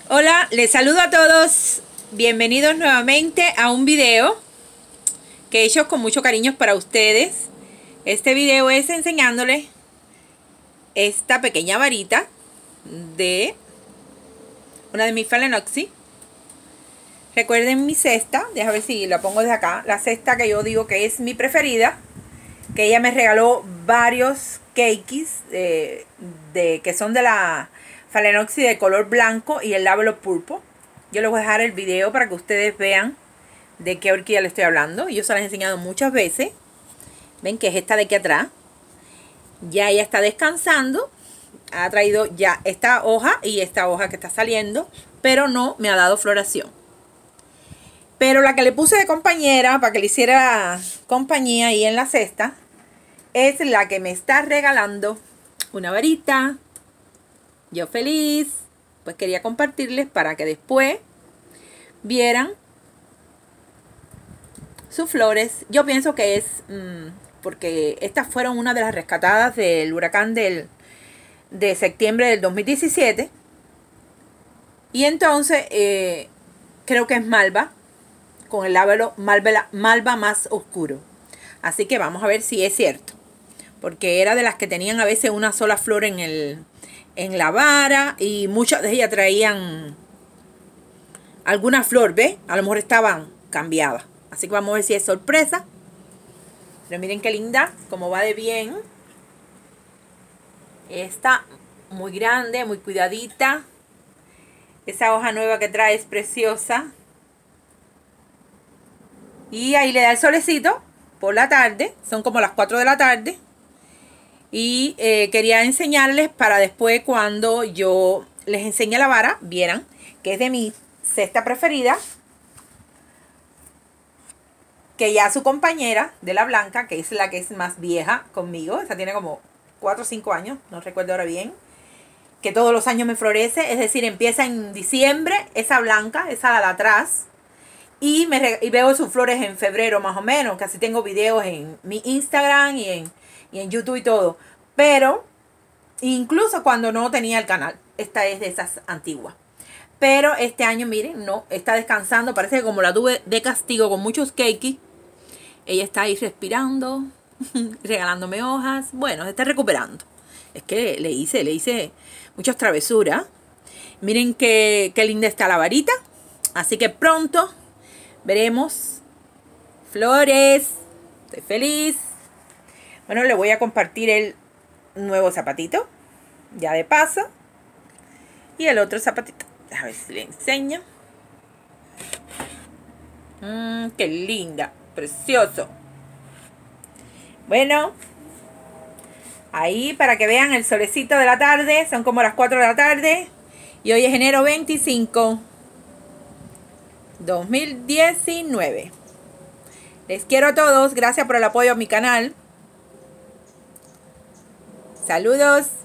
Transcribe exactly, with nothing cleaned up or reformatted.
Hola, les saludo a todos. Bienvenidos nuevamente a un video que he hecho con mucho cariño para ustedes. Este video es enseñándoles esta pequeña varita de una de mis Phalaenopsis. Recuerden mi cesta, déjame ver si la pongo desde acá. La cesta que yo digo que es mi preferida, que ella me regaló varios cakes eh, de, que son de la Phalaenopsis de color blanco y el labelo purple. Yo les voy a dejar el video para que ustedes vean de qué orquídea les estoy hablando. Yo se las he enseñado muchas veces. Ven que es esta de aquí atrás. Ya ella está descansando. Ha traído ya esta hoja y esta hoja que está saliendo, pero no me ha dado floración. Pero la que le puse de compañera para que le hiciera compañía ahí en la cesta es la que me está regalando una varita. Yo feliz, pues quería compartirles para que después vieran sus flores. Yo pienso que es mmm, porque estas fueron una de las rescatadas del huracán del, de septiembre del dos mil diecisiete. Y entonces eh, creo que es malva, con el labelo malva, malva más oscuro. Así que vamos a ver si es cierto, porque era de las que tenían a veces una sola flor en el en la vara y muchas de ellas traían alguna flor, ¿ves? A lo mejor estaban cambiadas. Así que vamos a ver si es sorpresa. Pero miren qué linda, como va de bien. Está muy grande, muy cuidadita. Esa hoja nueva que trae es preciosa. Y ahí le da el solecito por la tarde. Son como las cuatro de la tarde. Y eh, quería enseñarles para después, cuando yo les enseñe la vara, vieran que es de mi cesta preferida. Que ya su compañera de la blanca, que es la que es más vieja conmigo, esa tiene como cuatro o cinco años, no recuerdo ahora bien, que todos los años me florece, es decir, empieza en diciembre, esa blanca, esa la de atrás, y, me, y veo sus flores en febrero más o menos, casi tengo videos en mi Instagram y en, y en YouTube y todo, pero incluso cuando no tenía el canal, esta es de esas antiguas. Pero este año, miren, no, está descansando. Parece que como la tuve de castigo con muchos cakes, ella está ahí respirando, regalándome hojas. Bueno, se está recuperando. Es que le hice, le hice muchas travesuras. Miren qué, qué linda está la varita. Así que pronto veremos flores. Estoy feliz. Bueno, le voy a compartir el nuevo zapatito, ya de paso. Y el otro zapatito. A ver si le enseño. Mmm, qué linda. Precioso. Bueno. Ahí para que vean el solecito de la tarde. Son como las cuatro de la tarde. Y hoy es enero veinticinco. dos mil diecinueve. Les quiero a todos. Gracias por el apoyo a mi canal. Saludos.